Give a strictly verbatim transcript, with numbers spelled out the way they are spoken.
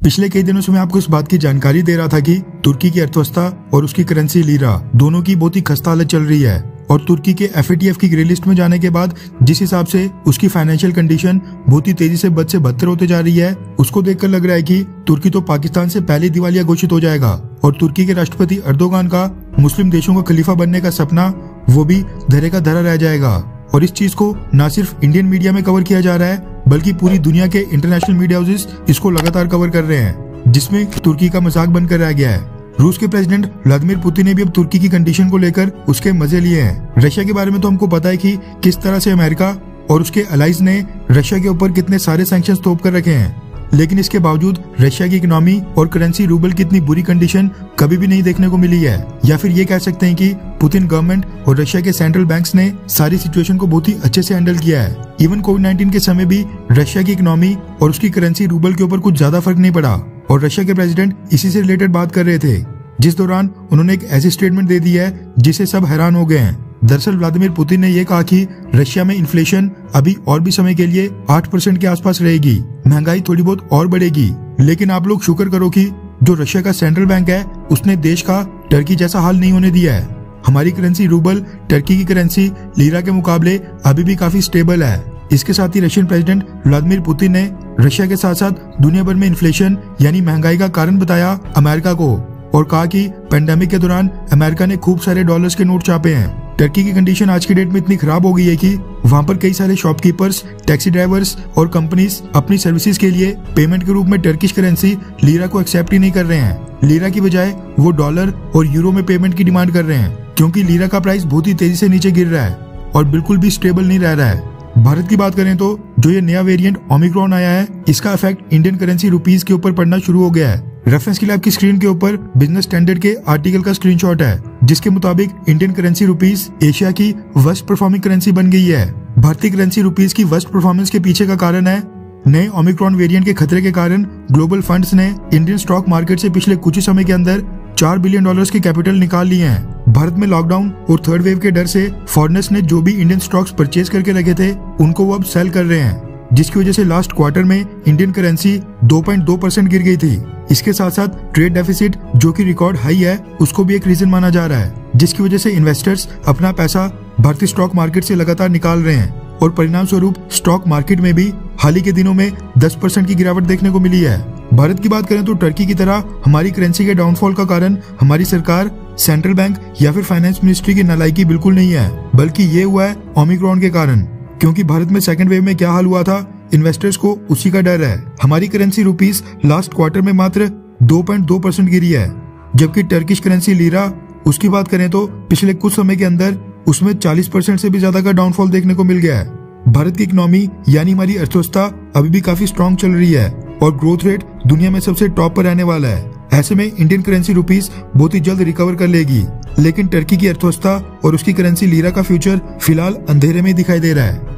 पिछले कई दिनों से मैं आपको इस बात की जानकारी दे रहा था कि तुर्की की अर्थव्यवस्था और उसकी करेंसी लीरा दोनों की बहुत ही खस्ता हालत चल रही है और तुर्की के F A T F grey ग्रे लिस्ट में जाने के बाद जिस हिसाब से उसकी फाइनेंशियल कंडीशन बहुत ही तेजी से बद से बदतर होते जा रही है, उसको देखकर लग रहा है कि तुर्की तो पाकिस्तान से पहले दिवालिया घोषित हो जाएगा और तुर्की के राष्ट्रपति अर्दोगान का मुस्लिम देशों का खलीफा बनने का सपना वो भी धरे का धरा रह जाएगा। और इस चीज को न सिर्फ इंडियन मीडिया में कवर किया जा रहा है बल्कि पूरी दुनिया के इंटरनेशनल मीडिया हाउसेस इसको लगातार कवर कर रहे हैं, जिसमें तुर्की का मजाक बनकर रह गया है। रूस के प्रेसिडेंट व्लादिमीर पुतिन ने भी अब तुर्की की कंडीशन को लेकर उसके मजे लिए हैं। रशिया के बारे में तो हमको पता है कि किस तरह से अमेरिका और उसके अलाइज ने रशिया के ऊपर कितने सारे सैंक्शंस थोप कर रखे हैं, लेकिन इसके बावजूद रशिया की इकोनॉमी और करेंसी रूबल की इतनी बुरी कंडीशन कभी भी नहीं देखने को मिली है। या फिर ये कह सकते हैं कि पुतिन गवर्नमेंट और रशिया के सेंट्रल बैंक्स ने सारी सिचुएशन को बहुत ही अच्छे से हैंडल किया है। इवन कोविड नाइन्टीन के समय भी रशिया की इकोनॉमी और उसकी करेंसी रूबल के ऊपर कुछ ज्यादा फर्क नहीं पड़ा और रशिया के प्रेसिडेंट इसी से रिलेटेड बात कर रहे थे, जिस दौरान उन्होंने एक ऐसी स्टेटमेंट दे दी है जिसे सब हैरान हो गए हैं। दरअसल व्लादिमीर पुतिन ने यह कहा कि रशिया में इन्फ्लेशन अभी और भी समय के लिए आठ परसेंट के आसपास रहेगी, महंगाई थोड़ी बहुत और बढ़ेगी, लेकिन आप लोग शुक्र करो कि जो रशिया का सेंट्रल बैंक है उसने देश का टर्की जैसा हाल नहीं होने दिया है। हमारी करेंसी रूबल टर्की की करेंसी लीरा के मुकाबले अभी भी काफी स्टेबल है। इसके साथ ही रशियन प्रेसिडेंट व्लादिमीर पुतिन ने रशिया के साथ साथ दुनिया भर में इन्फ्लेशन यानी महंगाई का कारण बताया अमेरिका को और कहा कि पेंडेमिक के दौरान अमेरिका ने खूब सारे डॉलर्स के नोट छापे हैं। टर्की की कंडीशन आज की डेट में इतनी खराब हो गई है कि वहाँ पर कई सारे शॉपकीपर्स, टैक्सी ड्राइवर्स और कंपनीज अपनी सर्विसेज के लिए पेमेंट के रूप में टर्किश करेंसी लीरा को एक्सेप्ट ही नहीं कर रहे हैं। लीरा की बजाय वो डॉलर और यूरो में पेमेंट की डिमांड कर रहे हैं, क्योंकि लीरा का प्राइस बहुत ही तेजी से नीचे गिर रहा है और बिल्कुल भी स्टेबल नहीं रह रहा है। भारत की बात करें तो जो ये नया वेरिएंट ओमिक्रॉन आया है, इसका इफेक्ट इंडियन करेंसी रुपीस के ऊपर पड़ना शुरू हो गया है। रेफरेंस के लिए आपकी स्क्रीन के ऊपर बिजनेस स्टैंडर्ड के आर्टिकल का स्क्रीनशॉट है, जिसके मुताबिक इंडियन करेंसी रुपीस एशिया की वर्स्ट परफॉर्मिंग करेंसी बन गई है। भारतीय करेंसी रुपीस की वर्स्ट परफॉर्मेंस के पीछे का कारण है नए ओमिक्रॉन वेरिएंट के खतरे के कारण ग्लोबल फंड्स ने इंडियन स्टॉक मार्केट से पिछले कुछ ही समय के अंदर चार बिलियन डॉलर्स के कैपिटल निकाल लिए हैं। भारत में लॉकडाउन और थर्ड वेव के डर से फॉरेनर्स ने जो भी इंडियन स्टॉक्स परचेज करके रखे थे उनको वो अब सेल कर रहे हैं, जिसकी वजह से लास्ट क्वार्टर में इंडियन करेंसी दो पॉइंट दो परसेंट गिर गई थी। इसके साथ साथ ट्रेड डेफिसिट जो कि रिकॉर्ड हाई है उसको भी एक रीजन माना जा रहा है, जिसकी वजह से इन्वेस्टर्स अपना पैसा भारतीय स्टॉक मार्केट से लगातार निकाल रहे हैं और परिणाम स्वरूप स्टॉक मार्केट में भी हाल ही के दिनों में दस परसेंट की गिरावट देखने को मिली है। भारत की बात करें तो टर्की की तरह हमारी करेंसी के डाउनफॉल का कारण हमारी सरकार, सेंट्रल बैंक या फिर फाइनेंस मिनिस्ट्री की नालायकी बिल्कुल नहीं है, बल्कि ये हुआ है ओमिक्रॉन के कारण। क्योंकि भारत में सेकंड वेव में क्या हाल हुआ था, इन्वेस्टर्स को उसी का डर है। हमारी करेंसी रुपीस लास्ट क्वार्टर में मात्र दो पॉइंट दो परसेंट गिरी है, जबकि टर्किश करेंसी लीरा, उसकी बात करें तो पिछले कुछ समय के अंदर उसमें चालीस परसेंट से भी ज्यादा का डाउनफॉल देखने को मिल गया है। भारत की इकोनॉमी यानी हमारी अर्थव्यवस्था अभी भी काफी स्ट्रॉन्ग चल रही है और ग्रोथ रेट दुनिया में सबसे टॉप पर रहने वाला है। ऐसे में इंडियन करेंसी रुपीस बहुत ही जल्द रिकवर कर लेगी, लेकिन टर्की की अर्थव्यवस्था और उसकी करेंसी लीरा का फ्यूचर फिलहाल अंधेरे में दिखाई दे रहा है।